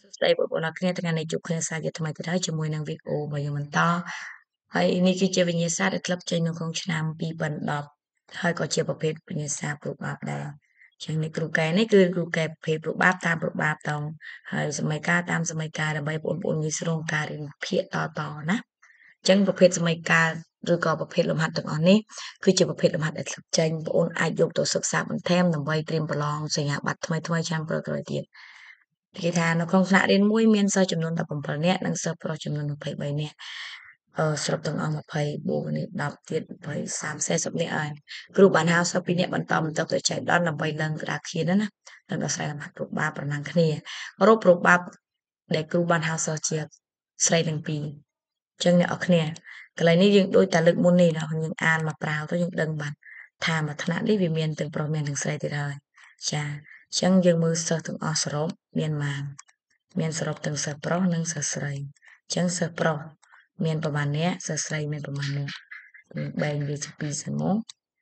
ស្ដីបងប្អូនអរគ្នាថ្ងៃនេះជួបគ្នាសារជាថ្មីទៀតហើយជាមួយនឹងវីដេអូរបស់យើងបន្តហើយនេះគឺជាវិញ្ញាសាដែលធ្លាប់ចេញនៅក្នុងឆ្នាំ2010ហើយក៏ជាប្រភេទវិញ្ញាសាព្រុបាបដែរចឹងនេះគ្រូកែនេះគឺគ្រូកែប្រភេទព្រុបាបតាមព្រុបាបតងហើយសម័យកាលតាមសម័យកាលដើម្បីបងប្អូនងាយស្រួលការរៀនភាគតណាចឹងប្រភេទសម័យកាលឬក៏ប្រភេទលំហាត់ទាំងអស់នេះគឺជាប្រភេទលំហាត់ដែលធ្លាប់ចេញបងប្អូនអាចយកទៅសិក្សាបន្ថែមដើម្បីត្រៀមប្រឡងសញ្ញាបត្រថ្មីឆ្នាំក្រោយៗទៀតគេថានៅក្នុងថ្នាក់រៀនមួយមានសិស្សចំនួន17នាក់និងសិស្សប្រុសចំនួន23នាក់សរុបទាំងអស់20បូកនេះ10ទៀត20 30 40នាក់ហើយគ្រូបានហៅសិស្ស2នាក់បន្តទៅចែកដន្យដើម្បីឡើងក្តារខៀនណានិងដោះស្រាយលំហាត់ព្រុបាបប្រណាំងគ្នារកព្រុបាបដែលគ្រូបានហៅសិស្សជាស្រីទាំងពីរចឹងអ្នកនរគ្នាកន្លែងនេះយើងដូចតែលើកមុននេះណាយើងអានមកប្រាវទៅយើងដឹងបានថាមួយថ្នាក់នេះវាមានទាំងប្រុសមានទាំងស្រីទៀតហើយចាចឹងយើងមើលសិស្សទាំងអស់សរុបមានប៉ុន្មានមានសរុបទាំងសិស្សប្រុសនិងសិស្សស្រីចឹងសិស្សប្រុសមានប្រមាណអ្នកសិស្សស្រីមានប្រមាណអ្នកបែងវាជា2សិនមក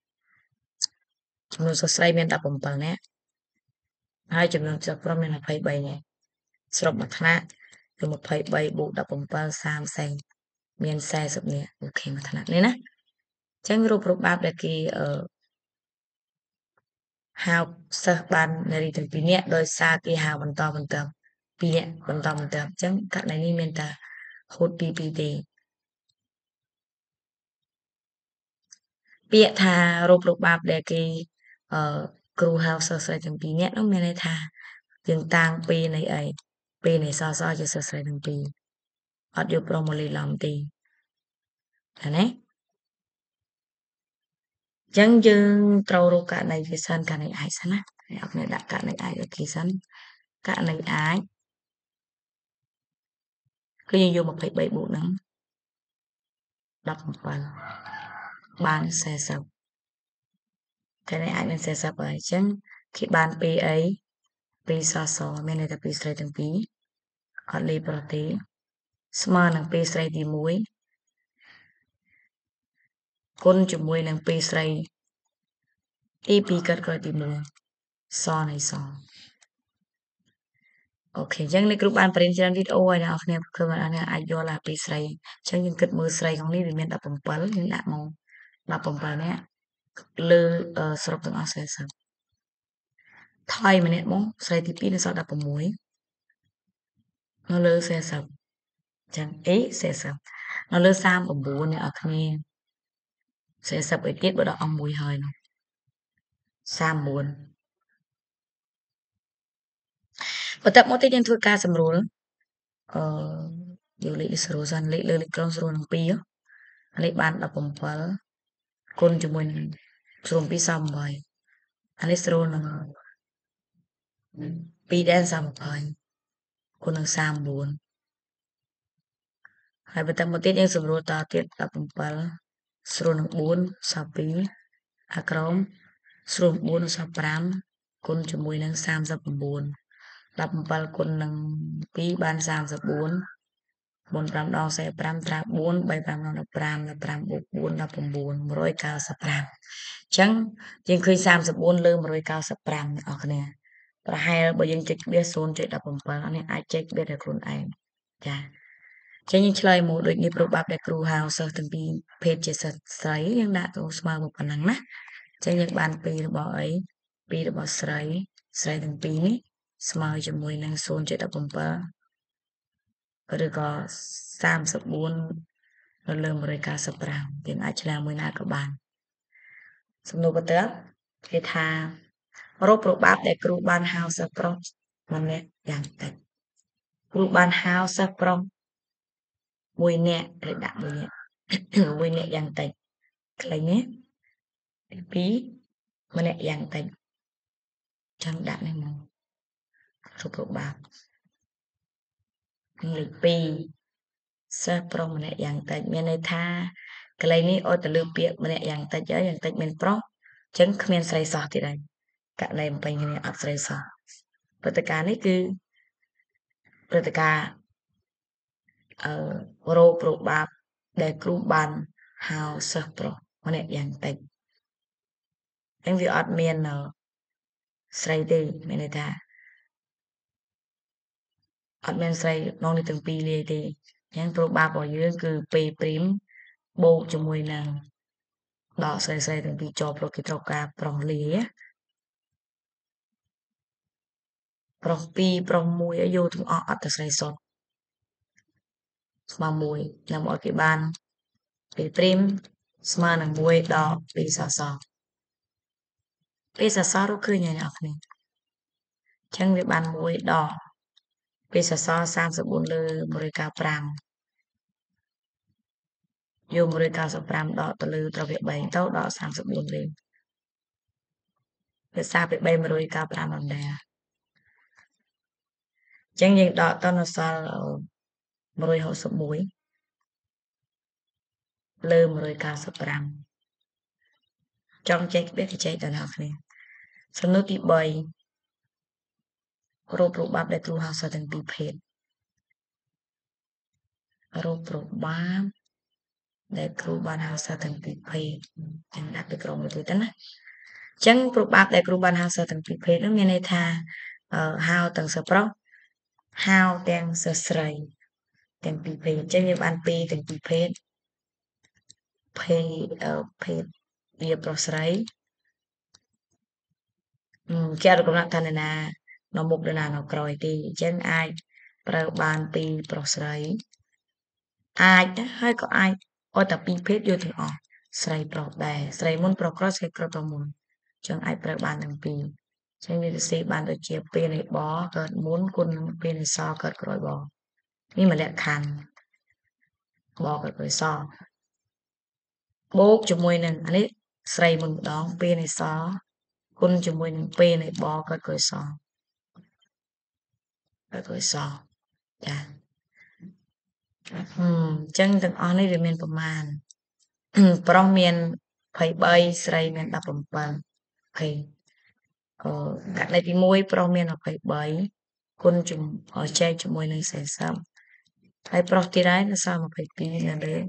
ចំនួនសិស្សស្រីមាន17នាក់ហើយចំនួនសិស្សប្រុសមាន23នាក់សរុបមួយថ្នាក់គឺ23បូក17 30មាន40នាក់អូខេមួយថ្នាក់នេះណាចឹងរូបបាបដែលគេហៅសិស្សបាននារីទាំងពីរនាក់ដោយសារគេហៅបន្ត2នាក់បន្តអញ្ចឹងករណីនេះមានតែហូត2ទេពាក្យថារូបបាបដែលគេគ្រូហៅសិស្សស្រីទាំងពីរនាក់នោះមានន័យថាយើងតាំងពីនៃអីពីនៃសជាសិស្សស្រីទាំងពីរអត់យកប្រុសមកលេីឡំទេឃើញទេចឹងយើងត្រូវរកករណីវាសិនករណីអាចសិនណាហើយអត់មានដាក់ករណីអាចអូខេសិនករណីអាចគឺយើងយក23បូកនឹង17បាន40ករណីអាចមាន40ហើយចឹងគេបានពីអីពីសមានន័យថាពីស្រីទាំងពីរអត់លេប្រុសទេស្មើនឹងពីស្រីទី1គុណជាមួយនឹងពីស្រីទី2កើតក្រោយទី1នៃសអូខេអញ្ចឹងនេះគ្រូបានបរិញ្ញាច្រើនវីដេអូហើយអ្នកនរគ្នាឃើញអ្នកនរអាចយល់ថាពីស្រីអញ្ចឹងយើងគិតមើលស្រីក្នុងនេះវាមាន17យើងដាក់មក17នាក់លើសរុបទាំងអស់40ថយម្នាក់មកស្រីទី2នៅសល់16នៅលើ40ចឹង40នៅលើ39អ្នកនរគ្នា40អីទៀតបើដល់អង្គ1ហើយនោះ39បន្ទាប់មកទៀតយើងធ្វើការសម្រួលយកលេខស្រួលសិនលេខលើលេខក្រុមស្រួលនឹង2លេខបាន17គុណជាមួយនឹងស្រួល2 38អានេះស្រួលនឹង2ដែរ30គុណនឹង39ហើយបន្តមកទៀតយើងសម្រួលតទៀត17ស្រួលនឹង4សល់2អាក្រមស្រួល4សល់5គុណជាមួយនឹង39 17គុណនឹង2បាន34 4 5ដង45ត្រា4 3 5ដង15 15បូក4 19 195អញ្ចឹងយើងឃើញ34លើ195អ្នកនរគ្នាប្រហែលបើយើងចុចវា 0.17 អានេះអាចចែកវាដោយខ្លួនឯងចាចឹងយើងឆ្លើយមកដូចនេះប្រូបាប់ដែលគ្រូហៅសិស្សទាំងពីរភេទជាសិស្សស្រីយើងដាក់ទៅស្មើមកប៉ុណ្ណឹងណាចឹងយើងបាន2របស់អី2របស់ស្រីទាំងពីរនេះស្មើជាមួយនឹង 0.17 ឬក៏34នៅលើ195យើងអាចឆ្លើយមួយណាក៏បានសំណួរបន្ទាប់គេថារកប្រូបាប់ដែលគ្រូបានហៅសិស្សប្រុសម្នាក់យ៉ាងតិចគ្រូបានហៅសិស្សប្រុស1នាក់ឬដាក់1នាក់1នាក់យ៉ាងតិចខ្លីនេះទី2ម្នាក់យ៉ាងតិចចឹងដាក់នេះមករកប្រូបាប់លេខ2សិស្សប្រុសម្នាក់យ៉ាងតិចមានន័យថាកន្លែងនេះឲ្យទៅលើពាក្យម្នាក់យ៉ាងតិចហើយយ៉ាងតិចមានប្រុសអញ្ចឹងគ្មានស្រីសោះទៀតហើយករណីបំពេញគ្នាអត់ស្រីសោះព្រឹត្តិការណ៍នេះគឺព្រឹត្តិការណ៍រោប្រូបាបដែលគ្រូបានហៅសិស្សប្រុសម្នាក់យ៉ាងតិចអញ្ចឹងវាអត់មានស្រីទេមានន័យថាអត់មានស្រីក្នុងនេះទាំងពីរលាយទេអញ្ចឹងប្រូបារបស់យើងគឺ P' បូកជាមួយនឹងដកស្រីទាំងពីរជាប់ព្រោះគេត្រូវការប្រុសលាយប្រុស2ប្រុស1ឲ្យយកទាំងអស់អត់តែស្រីសុទ្ធស្មើ1ដើម្បីឲ្យគេបាន P' ស្មើនឹង1ដក2សស2សសរឃើញហើយអ្នកនរគ្នាអញ្ចឹងវាបាន1ដក2សសរ34លើ195យក195ដកទៅលើត្រូវវា3ទៅដក34វិញភាសាពី3 195ដុល្លារអញ្ចឹងយើងដកទៅនៅសល់161លើ195ចង់ចែកវាទៅចែកដល់អ្នកគ្នាសំណួរទី3រោគប្របាប់ដែលគ្រូហៅសិស្សទាំងពីរភេទរោគប្របាប់ដែលគ្រូបានហៅសិស្សទាំងពីរភេទទាំងដាក់ពីក្រុមមួយទៀតទៅណាអញ្ចឹងប្របាប់ដែលគ្រូបានហៅសិស្សទាំងពីរភេទនោះមានន័យថាហៅទាំងសិស្សប្រុសហៅទាំងសិស្សស្រីទាំងពីរភេទអញ្ចឹងយើងបាន2ទាំងពីរភេទភេទវាប្រុសស្រីគេអត់កំណត់ថានរណានៅមុខនរណានៅក្រោយទេអញ្ចឹងអាចប្រើបានពីប្រុសស្រីអាចហើយក៏អាចអត់តែពីរភេទយកទាំងអស់ស្រីប្រុសដែរស្រីមុនប្រុសក្រោយស្រីក្រោយប្រុសមុនអញ្ចឹងអាចប្រើបានទាំងពីរអញ្ចឹងវាសរសេរបានដូចជាពេលនៃបកើតមុនគុណនឹងពេលនៃសកើតក្រោយបនេះមកលក្ខខណ្ឌបកើតក្រោយសបូកជាមួយនឹងអានេះស្រីមុនម្ដងពេលនៃសគុណជាមួយនឹងពេលនៃបកើតក្រោយសកើតក្រោយសចាអញ្ចឹងទាំងអស់នេះវាមានប្រមាណប្រុសមាន23ស្រីមាន17អូខេករណីទី1ប្រុសមាន23គុណចែកជាមួយនឹង40ហើយប្រុសទៀតហើយនៅសល់22នៅលើ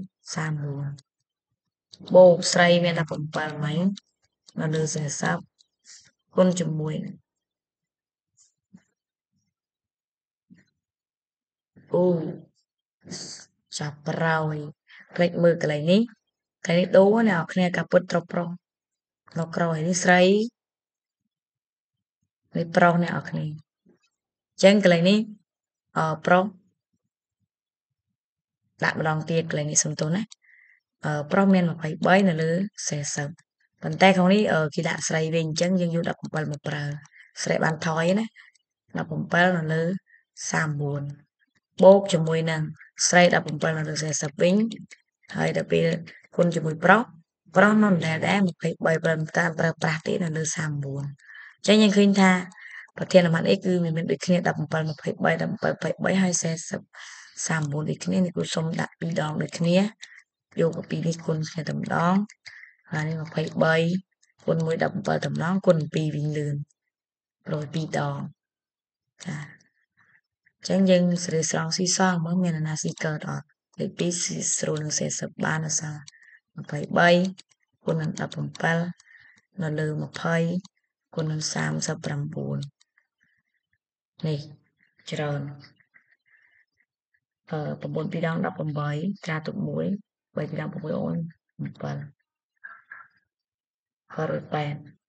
34បូកស្រីមាន17មិញនៅលើ40គុណជាមួយអូចាប់ប្រយភ្លេចមើលកន្លែងនេះដូរអ្នកគ្នាកាពុតត្រូវប្រុសនៅក្រោយនេះស្រីនេះប្រុសអ្នកគ្នាអញ្ចឹងកន្លែងនេះប្រុសដាក់ម្ដងទៀតកន្លែងនេះសំទោសណាប្រុសមាន23នៅលើ40ប៉ុន្តែក្នុងនេះគេដាក់ស្រីវិញអញ្ចឹងយើងយក17មកប្រើស្រីបានថយណា17នៅលើ34បូកជាមួយនឹងស្រី17នៅលើ40វិញហើយដល់ពេលគុណជាមួយប្រុសនៅដែរ23ប្រើប្រាស់ទៀតនៅលើ34អញ្ចឹងយើងឃើញថាប្រធានបទអីគឺមានដូចគ្នា17 23ហើយ40 34ដូចគ្នានេះគូសុំដាក់2ដងដូចគ្នាយកពីពីនេះគុណគ្នាតែម្ដងហើយនេះ23គុណ1 17តែម្ដងគុណ2វិញលឿនប្រយ2ដងចាអញ្ចឹងយើងសេរីស្រង់ស៊ីសងមើលមានអាណាស៊ីកើតអត់លេខ2ស៊ីស្រួលនឹង40បានអសា23គុណនឹង17នៅលើ20គុណនឹង39នេះច្រើន9 2ដង18ត្រាទុក1 3 2ដង6អូន7ក៏រួច8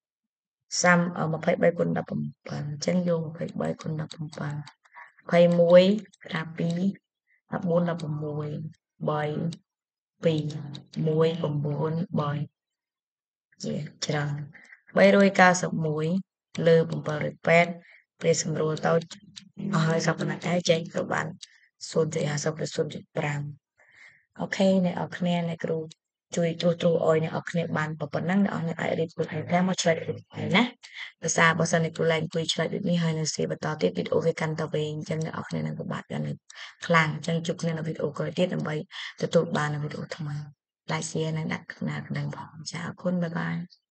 23គុណ17អញ្ចឹងយក23គុណ17 21ត្រា2 14 16 3 2 1 9 3ជាច្រើន391លើ708ពេលសម្រួលទៅអស់ហើយសព្វណាស់ចែកទៅបាន0.50ឬ0.5អូខេអ្នកនរគ្នាអ្នកគ្រូជួយត្រួសត្រាសឲ្យអ្នកនរគ្នាបានប៉ុណ្ណឹងអ្នកនរគ្នាអាចរៀបខ្លួនឯងតាមមកឆ្លើយខ្លួនឯងណាភាសាបើសិនអ្នកគ្រូឡើងអង្គុយឆ្លើយដូចនេះហើយនៅសេបន្តទៀតវីដេអូវាកាន់តែវែងអញ្ចឹងអ្នកនរគ្នានឹងពិបាកកាន់ខ្លាំងអញ្ចឹងជួបគ្នានៅវីដេអូក្រោយទៀតដើម្បីទទួលបាននៅវីដេអូថ្មី like share និងដាក់កណ្ដាលផងចាអរគុណបាយបាយ